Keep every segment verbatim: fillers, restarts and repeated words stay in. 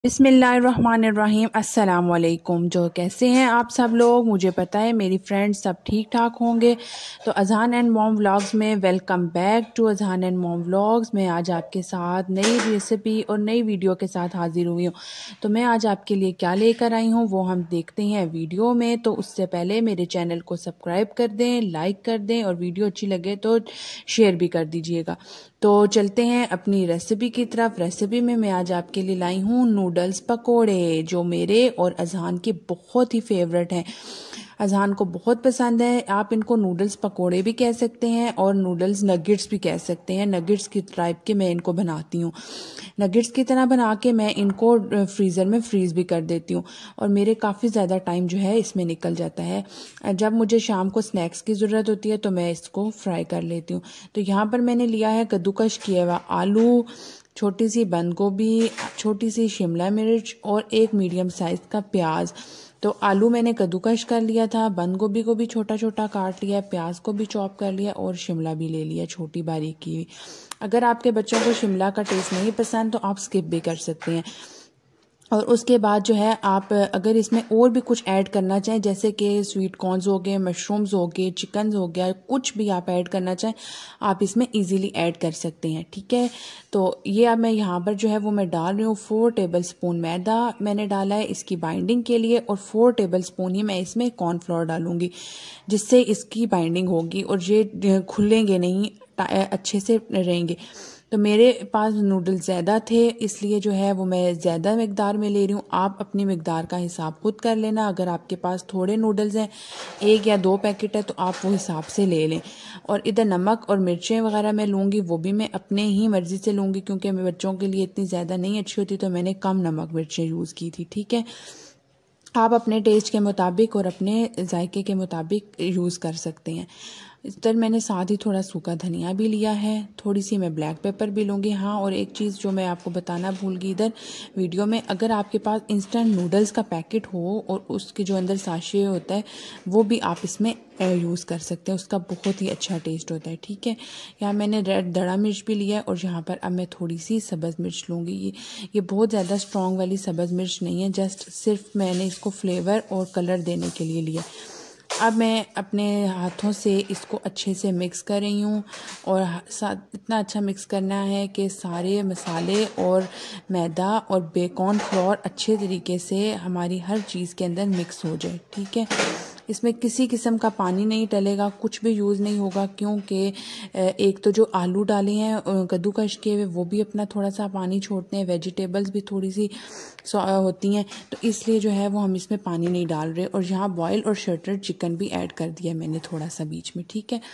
बिस्मिल्लाहिर्रहमानिर्रहीम अस्सलाम वालेकुम। जो कैसे हैं आप सब लोग? मुझे पता है मेरी फ्रेंड्स सब ठीक ठाक होंगे। तो अज़हान एंड मॉम व्लॉग्स में welcome back to Azhan and mom vlogs. मैं आज आपके साथ नई रेसिपी और नई वीडियो के साथ हाजिर हुई हूँ। तो मैं आज आपके लिए क्या लेकर आई हूँ वो हम देखते हैं वीडियो में। तो उससे पहले मेरे चैनल को सब्सक्राइब कर दें, लाइक कर दें और वीडियो अच्छी लगे तो शेयर भी कर दीजिएगा। तो चलते हैं अपनी रेसिपी की तरफ। रेसिपी में मैं आज आपके लिए लाई हूँ नूडल्स पकोड़े, जो मेरे और अजहान के बहुत ही फेवरेट हैं। अजहान को बहुत पसंद है। आप इनको नूडल्स पकोड़े भी कह सकते हैं और नूडल्स नगेट्स भी कह सकते हैं। नगेट्स की टाइप के मैं इनको बनाती हूँ। नगेट्स की तरह बना के मैं इनको फ्रीज़र में फ्रीज़ भी कर देती हूँ और मेरे काफ़ी ज़्यादा टाइम जो है इसमें निकल जाता है। जब मुझे शाम को स्नैक्स की ज़रूरत होती है तो मैं इसको फ्राई कर लेती हूँ। तो यहाँ पर मैंने लिया है कद्दूकश किया हुआ आलू, छोटी सी बंद गोभी, छोटी सी शिमला मिर्च और एक मीडियम साइज़ का प्याज। तो आलू मैंने कद्दूकश कर लिया था, बंद गोभी को भी छोटा छोटा काट लिया, प्याज को भी चॉप कर लिया और शिमला भी ले लिया छोटी बारीक की। अगर आपके बच्चों को शिमला का टेस्ट नहीं पसंद तो आप स्किप भी कर सकते हैं। और उसके बाद जो है आप अगर इसमें और भी कुछ ऐड करना चाहें, जैसे कि स्वीट कॉर्न्स हो गए, मशरूम्स हो गए, चिकन हो गया, कुछ भी आप ऐड करना चाहें आप इसमें इजीली ऐड कर सकते हैं। ठीक है, तो ये अब मैं यहाँ पर जो है वो मैं डाल रही हूँ फोर टेबल स्पून मैदा मैंने डाला है इसकी बाइंडिंग के लिए, और फोर टेबल स्पून ही मैं इसमें कॉर्नफ्लोर डालूंगी जिससे इसकी बाइंडिंग होगी और ये खुलेंगे नहीं, अच्छे से रहेंगे। तो मेरे पास नूडल्स ज़्यादा थे इसलिए जो है वो मैं ज़्यादा मकदार में ले रही हूँ। आप अपनी मकदार का हिसाब खुद कर लेना। अगर आपके पास थोड़े नूडल्स हैं, एक या दो पैकेट है, तो आप वो हिसाब से ले लें। और इधर नमक और मिर्चें वगैरह मैं लूँगी वो भी मैं अपने ही मर्ज़ी से लूँगी, क्योंकि मेरे बच्चों के लिए इतनी ज़्यादा नहीं अच्छी होती तो मैंने कम नमक मिर्चें यूज़ की थी। ठीक है, आप अपने टेस्ट के मुताबिक और अपने जायके के मुताबिक यूज़ कर सकते हैं। इधर मैंने साथ ही थोड़ा सूखा धनिया भी लिया है, थोड़ी सी मैं ब्लैक पेपर भी लूँगी। हाँ, और एक चीज़ जो मैं आपको बताना भूल गई इधर वीडियो में, अगर आपके पास इंस्टेंट नूडल्स का पैकेट हो और उसके जो अंदर साशे होता है वो भी आप इसमें यूज़ कर सकते हैं, उसका बहुत ही अच्छा टेस्ट होता है। ठीक है, यहाँ मैंने रेड दड़ा मिर्च भी लिया है और यहाँ पर अब मैं थोड़ी सी सब्ज़ मिर्च लूँगी। ये ये बहुत ज़्यादा स्ट्रॉन्ग वाली सब्ज़ मिर्च नहीं है, जस्ट सिर्फ मैंने इसको फ्लेवर और कलर देने के लिए लिया। अब मैं अपने हाथों से इसको अच्छे से मिक्स कर रही हूँ और साथ इतना अच्छा मिक्स करना है कि सारे मसाले और मैदा और बेकॉर्न फ्लोर अच्छे तरीके से हमारी हर चीज़ के अंदर मिक्स हो जाए। ठीक है, इसमें किसी किस्म का पानी नहीं डलेगा, कुछ भी यूज़ नहीं होगा, क्योंकि एक तो जो आलू डाले हैं कद्दूकश के हुए वो भी अपना थोड़ा सा पानी छोड़ते हैं, वेजिटेबल्स भी थोड़ी सी होती हैं, तो इसलिए जो है वो हम इसमें पानी नहीं डाल रहे। और यहाँ बॉयल और शटर्ड चिकन भी ऐड कर दिया मैंने थोड़ा सा बीच में। ठीक है,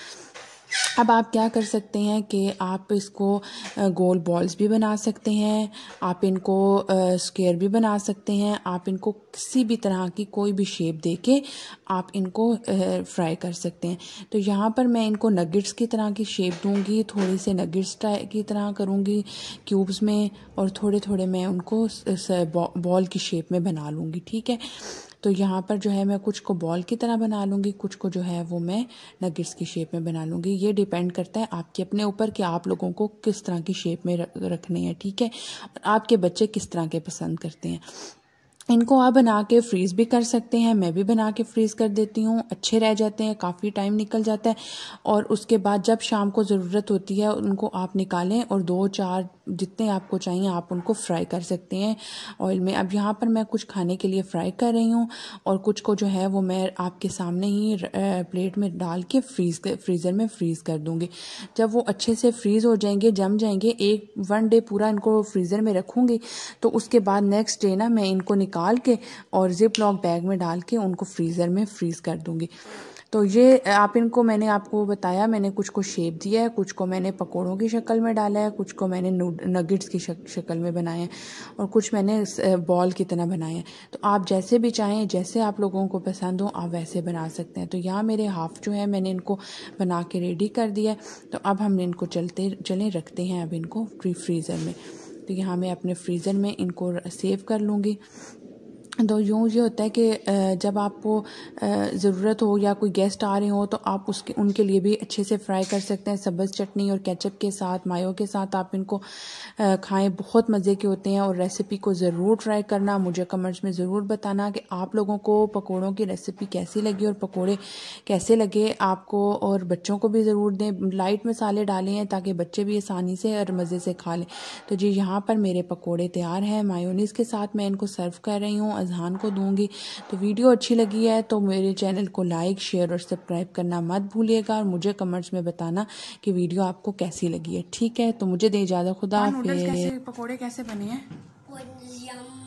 अब आप क्या कर सकते हैं कि आप इसको गोल बॉल्स भी बना सकते हैं, आप इनको स्क्वायर भी बना सकते हैं, आप इनको किसी भी तरह की कोई भी शेप देके आप इनको फ्राई कर सकते हैं। तो यहाँ पर मैं इनको नगेट्स की तरह की शेप दूंगी, थोड़ी से नगेट्स की तरह करूँगी क्यूब्स में, और थोड़े थोड़े मैं उनको बॉल की शेप में बना लूँगी। ठीक है, तो यहाँ पर जो है मैं कुछ को बॉल की तरह बना लूँगी, कुछ को जो है वो मैं नगेट्स की शेप में बना लूँगी। ये डिपेंड करता है आपके अपने ऊपर कि आप लोगों को किस तरह की शेप में रखने हैं। ठीक है, और आपके बच्चे किस तरह के पसंद करते हैं। इनको आप बना के फ्रीज़ भी कर सकते हैं, मैं भी बना के फ्रीज़ कर देती हूँ, अच्छे रह जाते हैं, काफ़ी टाइम निकल जाता है। और उसके बाद जब शाम को ज़रूरत होती है उनको आप निकालें और दो चार जितने आपको चाहिए आप उनको फ्राई कर सकते हैं ऑयल में। अब यहाँ पर मैं कुछ खाने के लिए फ्राई कर रही हूँ और कुछ को जो है वो मैं आपके सामने ही प्लेट में डाल के फ्रीज़ फ्रीज़र में फ्रीज़ कर दूँगी। जब वो अच्छे से फ्रीज़ हो जाएंगे, जम जाएंगे, एक वन डे पूरा इनको फ्रीज़र में रखूँगी, तो उसके बाद नेक्स्ट डे ना मैं इनको निकाल के और जिप लॉक बैग में डाल के उनको फ्रीज़र में फ्रीज़ कर दूँगी। तो ये आप इनको मैंने आपको बताया, मैंने कुछ को शेप दिया है, कुछ को मैंने पकोड़ों की शक्ल में डाला है, कुछ को मैंने नगेट्स की शक्ल में बनाए हैं और कुछ मैंने बॉल की तरह बनाए हैं। तो आप जैसे भी चाहें, जैसे आप लोगों को पसंद हो आप वैसे बना सकते हैं। तो यहाँ मेरे हाफ जो है मैंने इनको बना के रेडी कर दिया है। तो अब हम इनको चलते चलें रखते हैं अब इनको फ्री फ्रीज़र में। तो यहाँ मैं अपने फ्रीज़र में इनको सेव कर लूँगी। तो यूँ ये होता है कि जब आपको ज़रूरत हो या कोई गेस्ट आ रहे हो तो आप उसके उनके लिए भी अच्छे से फ्राई कर सकते हैं। सब्ज़ चटनी और केचप के साथ, मायो के साथ आप इनको खाएं, बहुत मज़े के होते हैं। और रेसिपी को ज़रूर ट्राई करना, मुझे कमेंट्स में ज़रूर बताना कि आप लोगों को पकोड़ों की रेसिपी कैसी लगी और पकोड़े कैसे लगे आपको। और बच्चों को भी ज़रूर दें, लाइट मसाले डालें हैं ताकि बच्चे भी आसानी से और मज़े से खा लें। तो जी यहाँ पर मेरे पकोड़े तैयार हैं, मायोनीज़ के साथ मैं इनको सर्व कर रही हूँ, अजहान को दूंगी। तो वीडियो अच्छी लगी है तो मेरे चैनल को लाइक, शेयर और सब्सक्राइब करना मत भूलिएगा। और मुझे कमेंट्स में बताना कि वीडियो आपको कैसी लगी है। ठीक है, तो मुझे दे इजाज़त, खुदा हाफिज़। कैसे पकोड़े कैसे बने हैं?